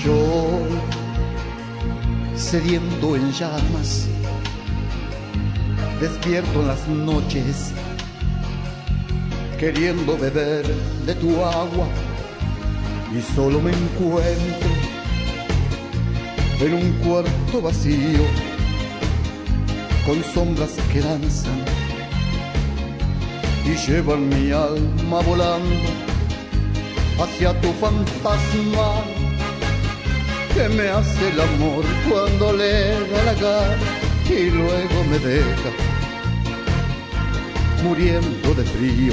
Yo, sediento en llamas, despierto en las noches, queriendo beber de tu agua, y solo me encuentro en un cuarto vacío, con sombras que danzan y llevan mi alma volando hacia tu fantasma, que me hace el amor cuando le da la gana y luego me deja muriendo de frío,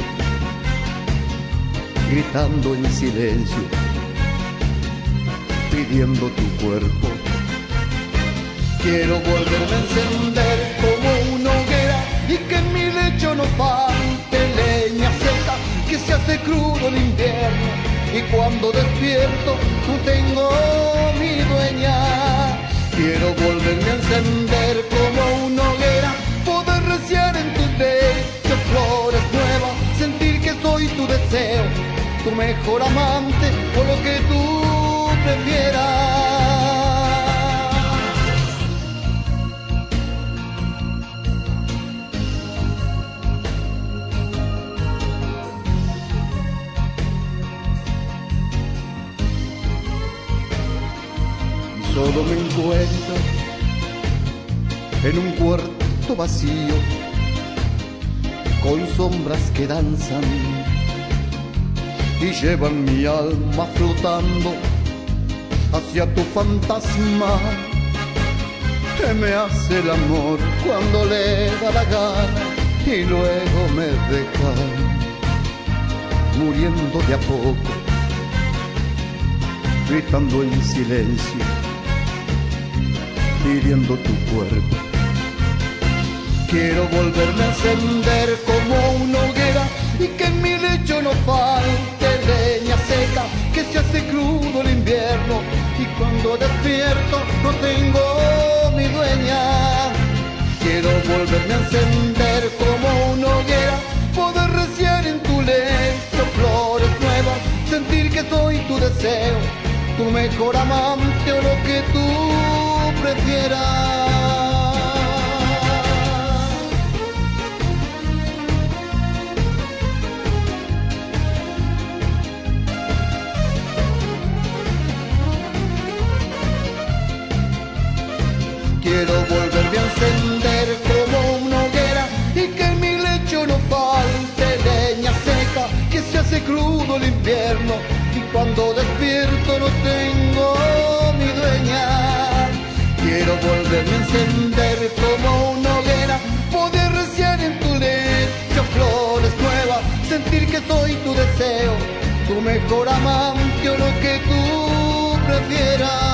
gritando en silencio, pidiendo tu cuerpo. Quiero volverme a encender como una hoguera y que en mi lecho no falte leña seca, que se hace crudo el invierno y cuando despierto no tengo mi dueña. Quiero volverme a encender como una hoguera, poder rociar en tus pechos flores nuevas, sentir que soy tu deseo, tu mejor amante o lo que tú prefieras. Solo me encuentro en un cuarto vacío, con sombras que danzan y llevan mi alma flotando hacia tu fantasma, que me hace el amor cuando le da la gana y luego me deja muriendo de a poco, gritando en silencio, pidiendo tu cuerpo. Quiero volverme a encender como una hoguera y que en mi lecho no falte leña seca, que se hace crudo el invierno y cuando despierto no tengo mi dueña. Quiero volverme a encender como una hoguera, poder rociar en tu lecho flores nuevas, sentir que soy tu deseo, tu mejor amante o lo que tú prefieras. Quiero volverme a encender como una hoguera y que en mi lecho no falte leña seca, que se hace crudo el invierno y cuando despierto no tengo mi dueña. Quiero volverme a encender como una hoguera, poder rociar en tu lecho flores nuevas, sentir que soy tu deseo, tu mejor amante o lo que tú prefieras.